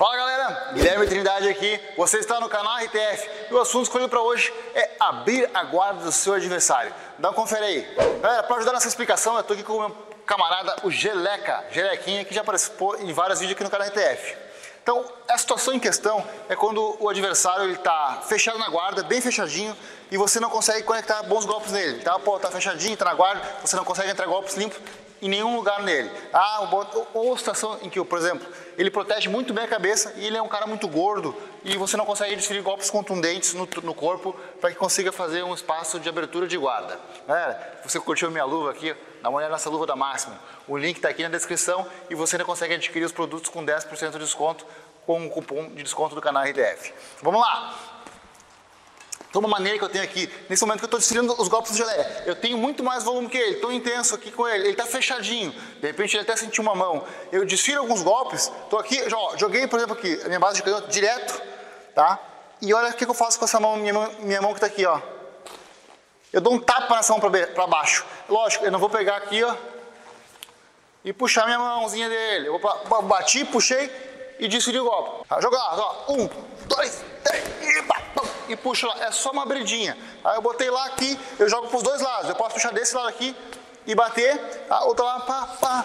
Fala galera, Guilherme Trindade aqui, você está no canal RTF e o assunto escolhido para hoje é abrir a guarda do seu adversário. Dá uma confere aí. Galera, para ajudar nessa explicação, eu estou aqui com o meu camarada, o Gelequinha, que já participou em vários vídeos aqui no canal RTF. Então, a situação em questão é quando o adversário está fechado na guarda, bem fechadinho, e você não consegue conectar bons golpes nele. Tá fechadinho, está na guarda, você não consegue entrar golpes limpos em nenhum lugar nele. Ou situação em que, por exemplo, ele protege muito bem a cabeça e ele é um cara muito gordo e você não consegue desferir golpes contundentes no corpo para que consiga fazer um espaço de abertura de guarda. Galera, você curtiu minha luva aqui? Dá uma olhada nessa luva da Máximo. O link está aqui na descrição e você ainda consegue adquirir os produtos com 10% de desconto com o cupom de desconto do canal RTF. Vamos lá! Então, uma maneira que eu tenho aqui, nesse momento que eu estou desfilando os golpes do Gelé, eu tenho muito mais volume que ele, estou intenso aqui com ele está fechadinho, de repente ele até sentiu uma mão, eu desfilo alguns golpes, estou aqui, joguei por exemplo aqui, a minha base de canhoto direto, tá? E olha o que eu faço com essa mão, minha mão que está aqui, ó. Eu dou um tapa nessa mão para baixo, lógico, eu não vou pegar aqui, ó, e puxar minha mãozinha dele, eu bati, puxei e desfili o golpe. Jogar, ó, 1, 2, 3, e puxo lá, é só uma abridinha. Aí eu botei lá aqui, eu jogo para os dois lados, eu posso puxar desse lado aqui e bater, a outra lá,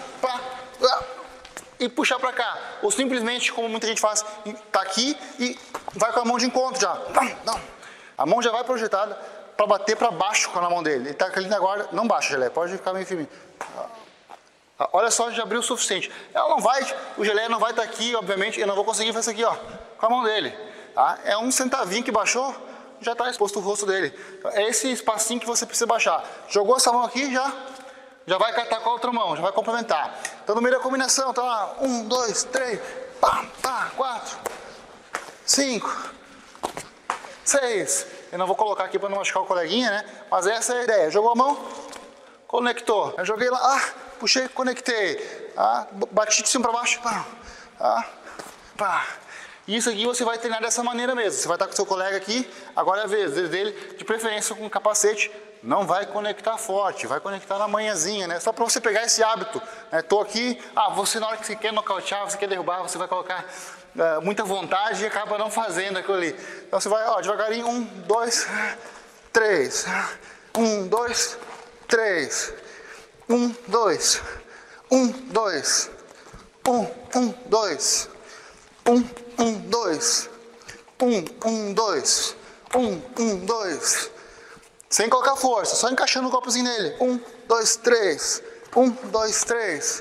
e puxar para cá. Ou simplesmente, como muita gente faz, tá aqui e vai com a mão de encontro já. A mão já vai projetada para bater para baixo com a mão dele. Ele tá ali na guarda, não baixa, Gelé, pode ficar meio firme. Olha só, já abriu o suficiente. Ela não vai, o Gelé não vai estar aqui, obviamente, eu não vou conseguir fazer isso aqui, ó, com a mão dele. Tá? É um centavinho que baixou, já está exposto o rosto dele. Então, é esse espacinho que você precisa baixar. Jogou essa mão aqui, já vai catar com a outra mão, já vai complementar. Então no meio da combinação, tá lá, 1, 2, 3, 4, 5, 6. Eu não vou colocar aqui para não machucar o coleguinha, né? Mas essa é a ideia. Jogou a mão, conectou. Eu joguei lá, puxei, conectei. Bati de cima para baixo, Isso aqui você vai treinar dessa maneira mesmo. Você vai estar com o seu colega aqui, agora é a vez dele, de preferência com capacete. Não vai conectar forte, vai conectar na manhãzinha, né? Só para você pegar esse hábito. Tô aqui, você na hora que você quer nocautear, você quer derrubar, você vai colocar muita vontade e acaba não fazendo aquilo ali. Então você vai, devagarinho, 1, 2, 3. 1, 2, 3. 1, 2. 1, 2. 1, 2. 1, 2, 1, 2, 1, 2. Sem colocar força, só encaixando o golpezinho nele. 1, 2, 3. 1, 2, 3.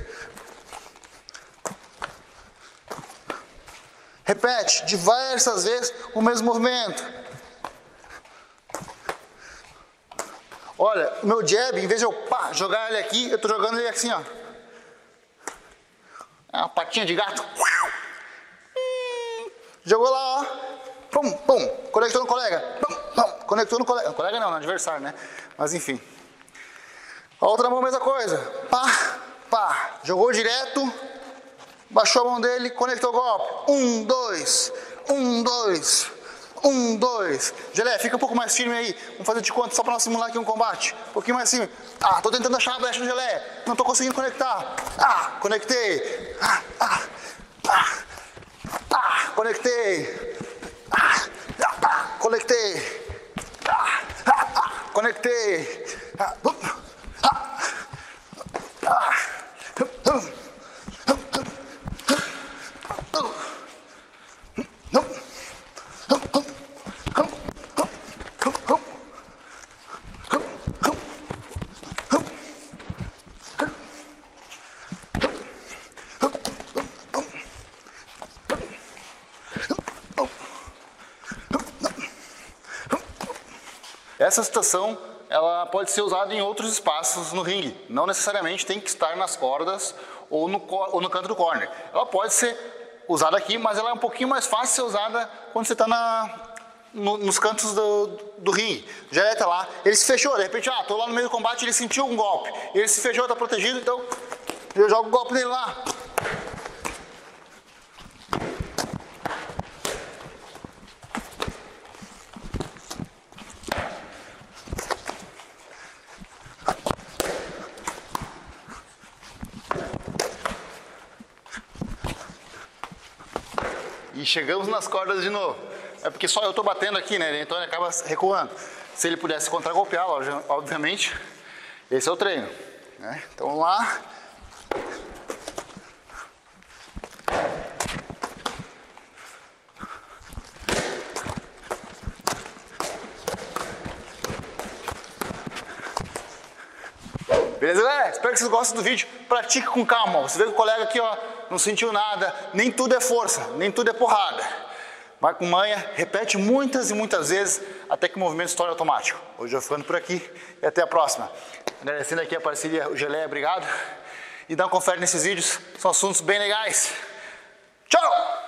Repete diversas vezes o mesmo movimento. Olha, o meu jab, em vez de eu jogar ele aqui, eu tô jogando ele assim, ó. É uma patinha de gato. Jogou lá, ó, pum, pum, conectou no colega, pum, pum, conectou no colega, colega não, no adversário, né, mas enfim. A outra mão, mesma coisa, jogou direto, baixou a mão dele, conectou o golpe, 1, 2, 1, 2, 1, 2, Gelé, fica um pouco mais firme aí, vamos fazer de conta só para nós simular aqui um combate, um pouquinho mais firme, tô tentando achar a brecha do Gelé, não tô conseguindo conectar, conectei, conectei, conectei, conectei, Essa situação, ela pode ser usada em outros espaços no ringue. Não necessariamente tem que estar nas cordas ou no canto do corner. Ela pode ser usada aqui, mas ela é um pouquinho mais fácil de ser usada quando você está nos cantos do ringue. Já está lá, ele se fechou, de repente, estou lá no meio do combate, ele sentiu um golpe. Ele se fechou, está protegido, então eu jogo o golpe dele lá. E chegamos nas cordas de novo. É porque só eu tô batendo aqui, né? Então ele acaba recuando. Se ele pudesse contragolpear, obviamente, esse é o treino, né? Então vamos lá. Beleza, galera? Espero que vocês gostem do vídeo. Pratique com calma. Você vê que o colega aqui, ó, não sentiu nada. Nem tudo é força, nem tudo é porrada. Vai com manha, repete muitas e muitas vezes até que o movimento se torne automático. Hoje eu vou ficando por aqui e até a próxima. Agradecendo aqui a parceria, o Geleia, obrigado. E dá uma confere nesses vídeos, são assuntos bem legais. Tchau!